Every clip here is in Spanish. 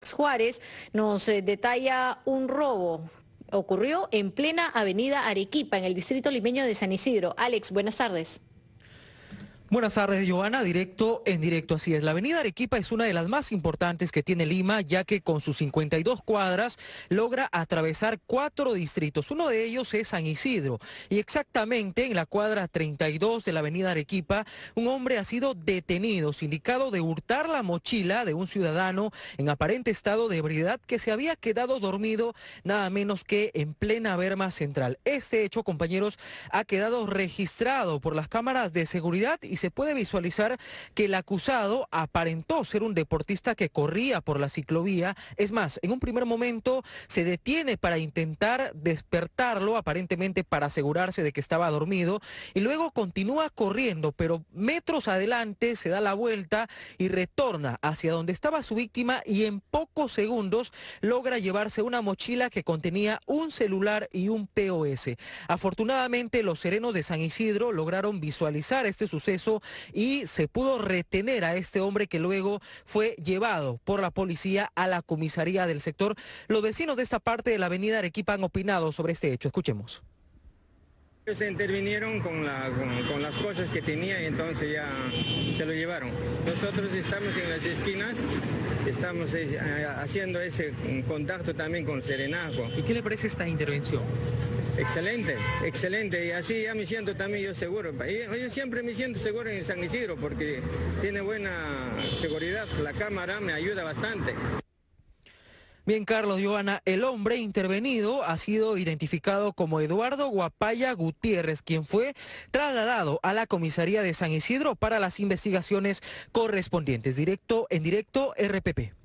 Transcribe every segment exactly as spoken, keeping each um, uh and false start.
Alex Juárez nos eh, detalla un robo. Ocurrió en plena avenida Arequipa, en el distrito limeño de San Isidro. Alex, buenas tardes. Buenas tardes, Giovanna, directo en directo, así es. La avenida Arequipa es una de las más importantes que tiene Lima, ya que con sus cincuenta y dos cuadras logra atravesar cuatro distritos. Uno de ellos es San Isidro. Y exactamente en la cuadra treinta y dos de la avenida Arequipa, un hombre ha sido detenido, sindicado de hurtar la mochila de un ciudadano en aparente estado de ebriedad que se había quedado dormido nada menos que en plena berma central. Este hecho, compañeros, ha quedado registrado por las cámaras de seguridad y se puede visualizar que el acusado aparentó ser un deportista que corría por la ciclovía. Es más, en un primer momento se detiene para intentar despertarlo, aparentemente para asegurarse de que estaba dormido, y luego continúa corriendo, pero metros adelante se da la vuelta y retorna hacia donde estaba su víctima y en pocos segundos logra llevarse una mochila que contenía un celular y un P O S. Afortunadamente, los serenos de San Isidro lograron visualizar este suceso y se pudo retener a este hombre, que luego fue llevado por la policía a la comisaría del sector. Los vecinos de esta parte de la avenida Arequipa han opinado sobre este hecho. Escuchemos. Se intervinieron con, la, con, con las cosas que tenía y entonces ya se lo llevaron. Nosotros estamos en las esquinas, estamos eh, haciendo ese contacto también con serenazgo. ¿Y qué le parece esta intervención? Excelente, excelente, y así ya me siento también yo seguro. Yo, yo siempre me siento seguro en San Isidro porque tiene buena seguridad, la cámara me ayuda bastante. Bien, Carlos, Giovanna, el hombre intervenido ha sido identificado como Eduardo Guapaya Gutiérrez, quien fue trasladado a la comisaría de San Isidro para las investigaciones correspondientes. Directo en directo, R P P.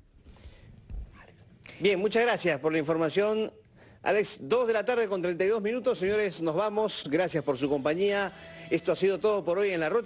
Bien, muchas gracias por la información. Alex, dos de la tarde con treinta y dos minutos. Señores, nos vamos. Gracias por su compañía. Esto ha sido todo por hoy en La Ruta.